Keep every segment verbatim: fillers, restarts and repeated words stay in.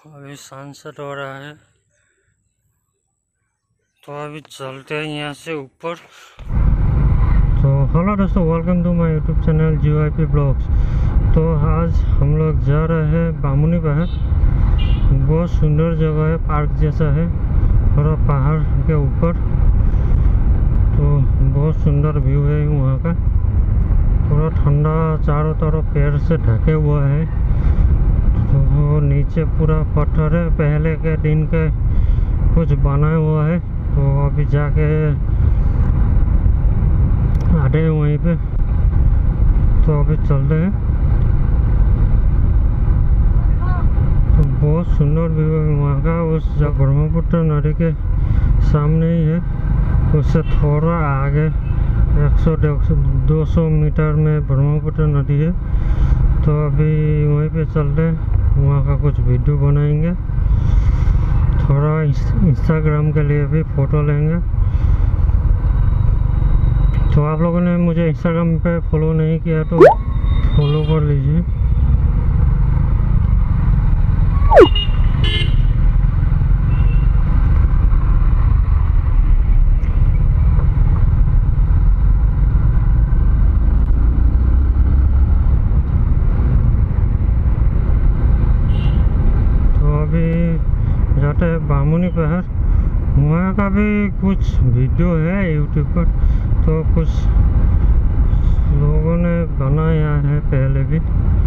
अभी सनसेट हो रहा है, तो अभी चलते हैं यहाँ से ऊपर। तो हेलो दोस्तों, welcome to my YouTube channel G I P blogs. तो आज हम लोग जा रहे हैं बामुनी पहाड़। बहुत सुंदर जगह है, पार्क जैसा है, थोड़ा पहाड़ के ऊपर। तो बहुत सुंदर व्यू है वहाँ का, थोड़ा ठंडा, चारों तरफ पेड़ से ढके हुआ है। तो नीचे पूरा पत्थर है, पहले के दिन के कुछ बना हुआ है। तो अभी जाके आते हैं वहीं पे, तो अभी चलते हैं। तो बहुत सुंदर व्यू है वहाँ का। उस जब ब्रह्मपुत्र नदी के सामने ही है, उससे थोड़ा आगे एक सौ दो सौ मीटर में ब्रह्मपुत्र नदी है। तो अभी वहीं पे चलते हैं, वहाँ का कुछ वीडियो बनाएंगे, थोड़ा इंस्टाग्राम के लिए भी फ़ोटो लेंगे। तो आप लोगों ने मुझे इंस्टाग्राम पे फॉलो नहीं किया तो फॉलो कर लीजिए। जाते हैं बामुनी पहाड़, वहाँ का भी कुछ वीडियो है यूट्यूब पर, तो कुछ लोगों ने बनाया है पहले भी।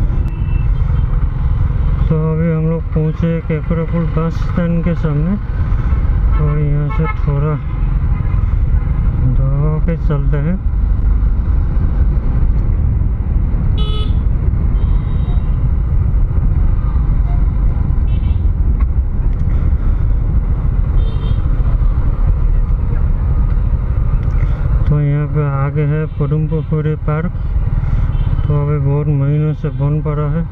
तो अभी हम लोग पहुँचे केकरापुर बस स्टैंड के सामने। तो यहाँ से थोड़ा दौड़ के चलते हैं। तो यहाँ पे आगे है पदुमपुखुरी पार्क, तो अभी बहुत महीनों से बंद पड़ा है।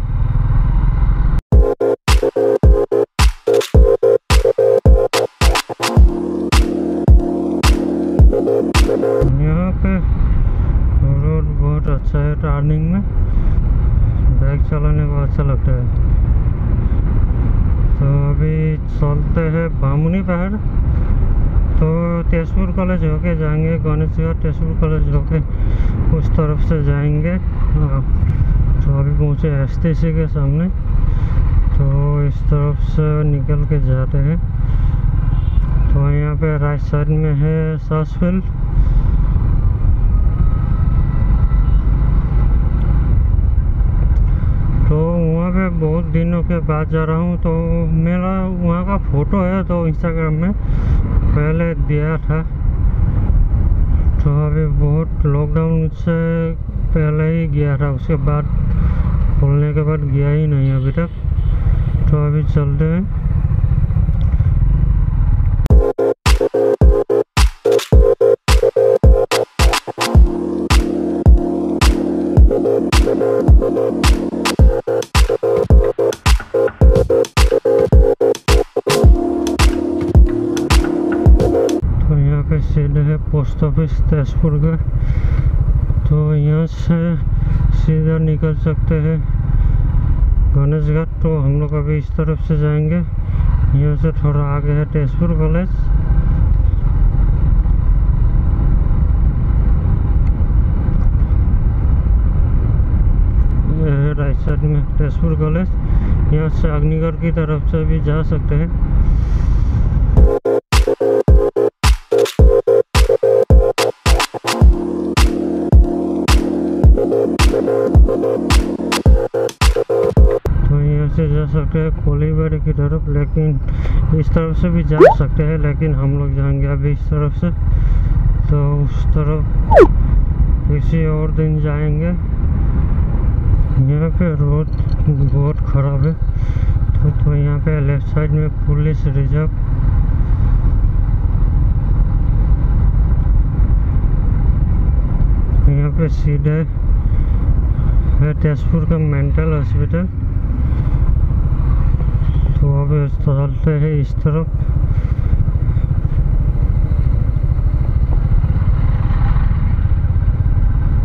यहाँ पे रोड बहुत अच्छा है, टर्निंग में बाइक चलाने को अच्छा लगता है। तो अभी चलते हैं बामुनी पहाड़। तो तेजपुर कॉलेज होके जाएंगे, गणेश जगह तेजपुर कॉलेज होके उस तरफ से जाएंगे। तो अभी पहुँचे एस टी सी के सामने, तो इस तरफ से निकल के जाते हैं। तो यहाँ पे राइट साइड में है सास फील्ड। तो वहाँ पे बहुत दिनों के बाद जा रहा हूँ, तो मेरा वहाँ का फ़ोटो है तो इंस्टाग्राम में पहले दिया था। तो अभी बहुत लॉकडाउन से पहले ही गया था, उसके बाद खोलने के बाद गया ही नहीं अभी तक। तो अभी चलते हैं। सीधे है पोस्ट ऑफिस तेजपुर का, तो यहाँ से सीधा निकल सकते हैं गणेश घाट। तो हम लोग अभी इस तरफ से जाएंगे। यहाँ से थोड़ा आगे है तेजपुर कॉलेज। राइट साइड में तेजपुर कॉलेज। यहाँ से अग्निगढ़ की तरफ से भी जा सकते हैं। तो यहाँ से जा सकते हैं कोलीबाड़ी की तरफ, लेकिन इस तरफ से भी जा सकते हैं, लेकिन हम लोग जाएंगे अभी इस तरफ से। तो उस तरफ किसी और दिन जाएंगे। यहाँ पे रोड बहुत ख़राब है। तो, तो यहाँ पे लेफ्ट साइड में पुलिस रिजर्व। यहाँ पे सीधे है तेजपुर का मेंटल हॉस्पिटल। तो अभी चलते हैं इस तरफ।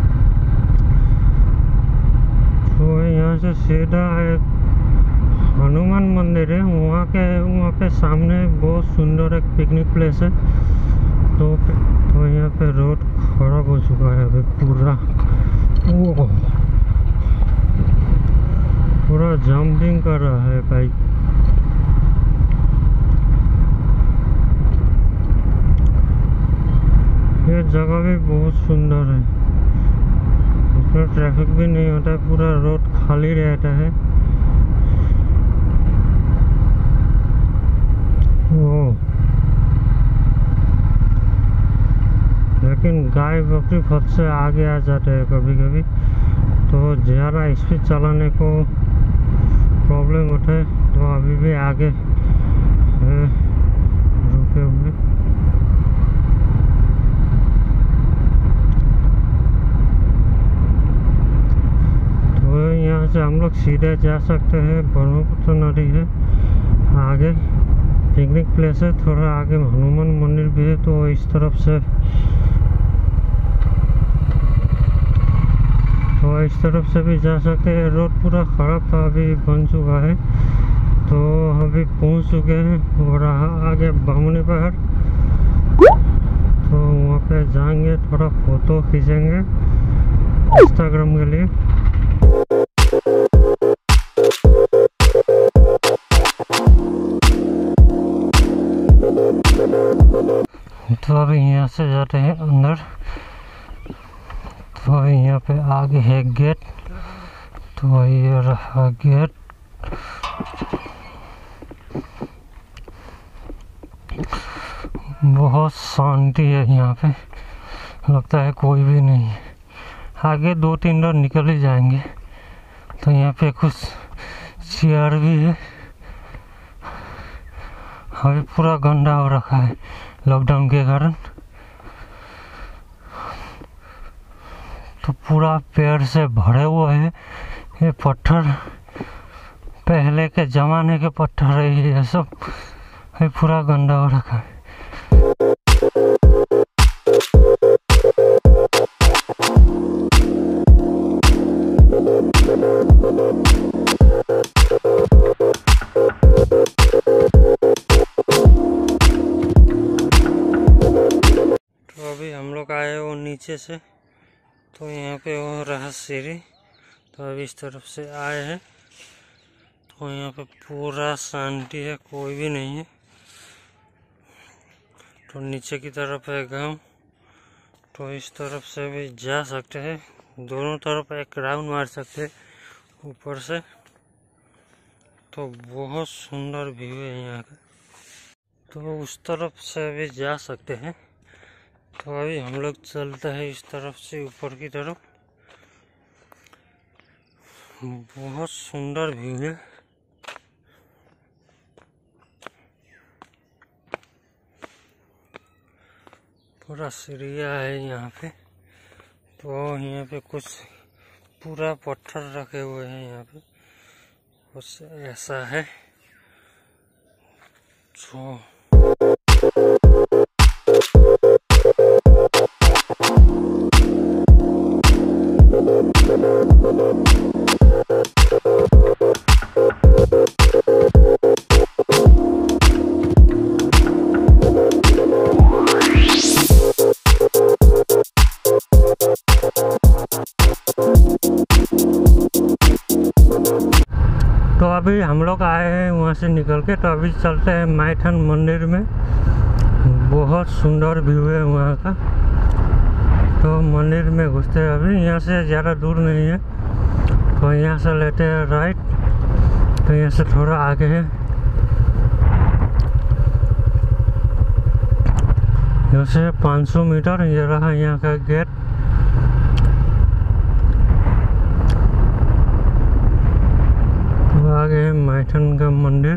तो यहाँ से सीधा एक हनुमान मंदिर है, वहाँ के वहाँ पे सामने बहुत सुंदर एक पिकनिक प्लेस है। तो तो यहाँ पे रोड खराब हो चुका है अभी पूरा, वो पूरा जंपिंग कर रहा है बाइक। ये जगह भी बहुत सुंदर है, इसमें ट्रैफिक भी नहीं होता है, पूरा रोड खाली रहता है। ओ लेकिन गाय बकरी फट से आगे आ जाते हैं कभी कभी, तो ज़्यादा स्पीड चलाने को प्रॉब्लम होता है। तो अभी भी आगे है रुके हुए। तो यहाँ से हम लोग सीधे जा सकते हैं, ब्रह्मपुत्र नदी है आगे, पिकनिक प्लेस है, थोड़ा आगे हनुमान मंदिर भी है। तो इस तरफ से तो इस तरफ से भी जा सकते हैं। रोड पूरा ख़राब था, अभी बन चुका है। तो अभी पहुंच चुके हैं और आगे बामुनी पहाड़, तो वहाँ पे जाएंगे, थोड़ा फोटो खींचेंगे इंस्टाग्राम के लिए। तो अभी यहाँ से जाते हैं अंदर। तो अभी यहाँ पे आगे है गेट, तो ये रहा गेट। बहुत शांति है यहाँ पे, लगता है कोई भी नहीं है। आगे दो तीन लोग निकल ही जाएंगे। तो यहाँ पे कुछ चेयर भी है, अभी पूरा गंदा हो रखा है लॉकडाउन के कारण। तो पूरा पेड़ से भरे हुए है, ये पत्थर पहले के ज़माने के पत्थर है ये सब, ये पूरा गंदा हो रखा है। तो अभी हम लोग आए वो नीचे से, तो यहाँ पे वो रहा सीढ़ी। तो अभी इस तरफ से आए हैं, तो यहाँ पे पूरा शांति है, कोई भी नहीं है। तो नीचे की तरफ है गांव, तो इस तरफ से भी जा सकते हैं, दोनों तरफ एक राउंड मार सकते हैं ऊपर से। तो बहुत सुंदर व्यू है यहाँ का। तो उस तरफ से भी जा सकते हैं। तो अभी हम लोग चलते हैं इस तरफ से ऊपर की तरफ। बहुत सुंदर व्यू है। पूरा सीढ़िया है यहाँ पे। तो यहाँ पे कुछ पूरा पत्थर रखे हुए हैं यहाँ पे, कुछ ऐसा है। जो तो अभी हम लोग आए हैं वहाँ से निकल के, तो अभी चलते हैं माइथन मंदिर में। बहुत सुंदर व्यू है वहाँ का। तो मंदिर में घुसते हैं अभी, यहाँ से ज़्यादा दूर नहीं है। तो यहाँ से लेते हैं राइट, तो यहाँ से थोड़ा आगे है। यहाँ से पाँच सौ मीटर, ये रहा यहाँ का गेट। आगे है माइथन का मंदिर,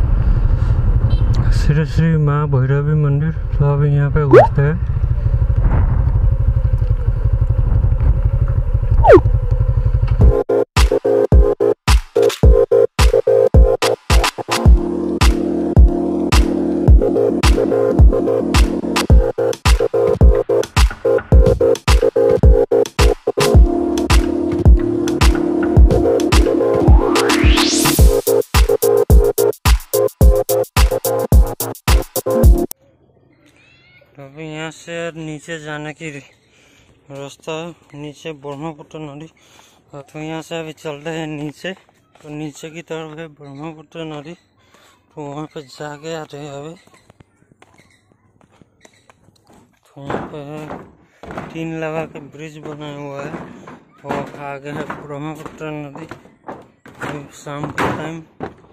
श्री श्री माँ बहाराबी मंदिर। तो अभी यहाँ पे घुसते हैं। अभी यहाँ से नीचे जाने की रास्ता है, नीचे ब्रह्मपुत्र नदी। तो यहाँ से अभी चलते हैं नीचे, तो नीचे की तरफ है ब्रह्मपुत्र नदी, तो वहाँ पे जाके आते हैं अभी। तो यहाँ पे है तीन लगा के ब्रिज बना हुआ है और आगे है ब्रह्मपुत्र नदी। शाम के टाइम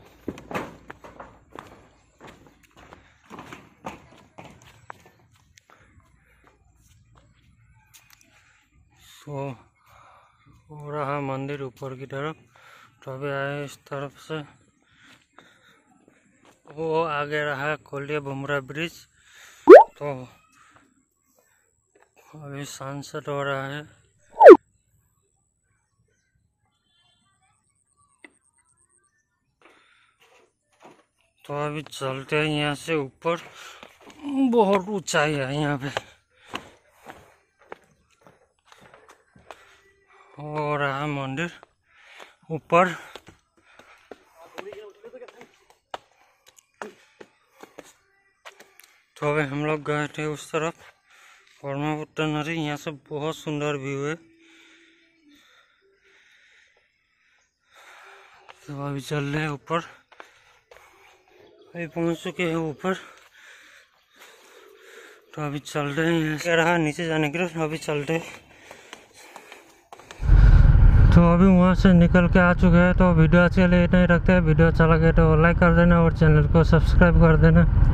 तो हो रहा मंदिर ऊपर की तरफ। तो अभी आए इस तरफ से, वो आगे रहा कोलिया बुमरा ब्रिज। तो अभी सनसेट हो रहा है। तो अभी चलते हैं यहाँ से ऊपर, बहुत ऊंचाई है यहाँ पे। हो रहा मंदिर ऊपर। तो अभी हम लोग गए थे उस तरफ ब्रह्मपुत्र नदी, यहाँ से बहुत सुंदर व्यू है। तो अभी चल रहे हैं ऊपर, अभी पहुंच चुके हैं ऊपर। तो अभी चल रहे हैं, यहाँ से रहा नीचे जाने के लिए। तो अभी चलते हैं। तो अभी वहाँ से निकल के आ चुके हैं। तो वीडियो अच्छी लगे नहीं रखते हैं, वीडियो अच्छा लगे तो लाइक कर देना और चैनल को सब्सक्राइब कर देना।